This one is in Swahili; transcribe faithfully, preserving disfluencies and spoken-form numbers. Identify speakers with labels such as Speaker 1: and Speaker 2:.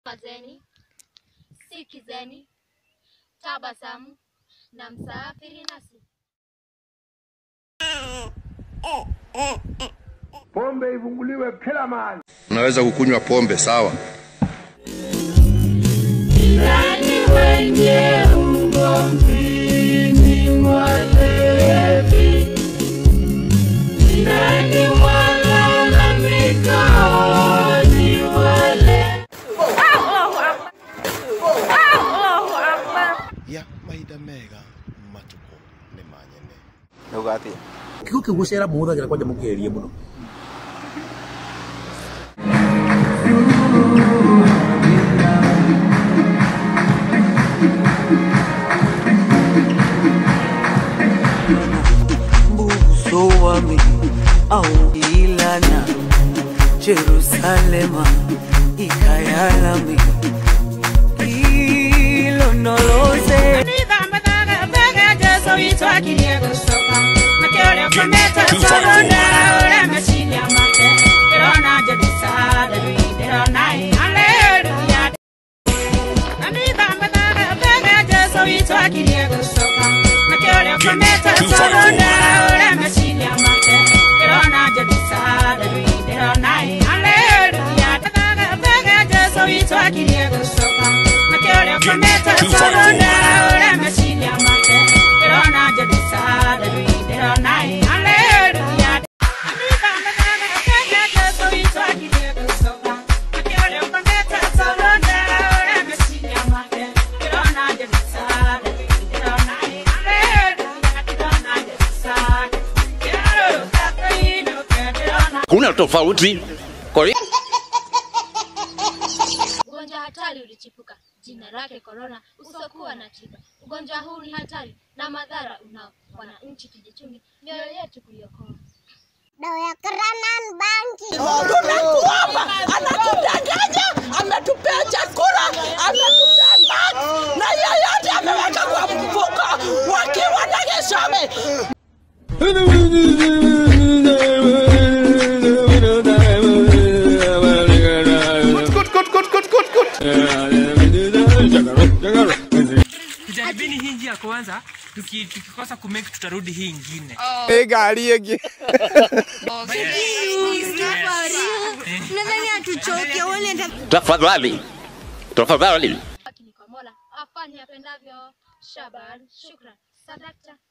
Speaker 1: Mazeni, sikizeni, tabasamu na msafiri nasi.
Speaker 2: Pombe ivunguliwe kila mahali.
Speaker 3: Unaweza kukunywa pombe, sawa?
Speaker 4: Nani wenye ugomvi walevi? Nani walalamika ni wale? Allahu Akbar! Allahu Akbar!
Speaker 5: Ya maida mega matuko ni manyene.
Speaker 6: Nugati.
Speaker 7: Kiko kigucera mutha gira kwaje mukerie muno.
Speaker 8: Mbuso wami au ilana Jerusalema ikayalami ilonolose
Speaker 4: So you talking here go soka. Na kero kometa sabona ora masinya mate. Pero na jabisa de pero na hallelujah. Ani bamba na bega so you talking here go soka. Na kero kometa sabona ora masinya mate. Pero na jabisa de pero na hallelujah. Bega so you talking here go soka. Na kero kometa sabona ora masinya mate. Rona jabisa de de rona hallelujah. So you talking here go so far. I can't help but get so rona ora masinya mate. Rona jabisa de de rona hallelujah. Rona jabisa. Quiero taino que rona.
Speaker 6: Kuna tofauti. Kwa
Speaker 1: Ugonjwa hatari ulichipuka. Jina lake corona, usokuwa na tiba. Ugonjwa huu ni hatari na madhara unao. Wananchi tujichunge, mioyo yetu kuiokoa.
Speaker 9: Dawa ya Karanan Banki.
Speaker 10: Tunakuomba, anatudanganya, ametupea chakula, ametupea maji, na yoyote ameweka kwa mfuko wakiwa na Gesome.
Speaker 11: Tujaribini hii njia kwanza, tukikosa kumake tutarudi hii nyingine.
Speaker 5: Eh gari yake.
Speaker 9: Nadhani atuchoke wale ndio.
Speaker 6: tafadhali. Tafadhali.
Speaker 1: Lakini kwa Mola afanye apendavyo. Shaban, shukran. Sadakta.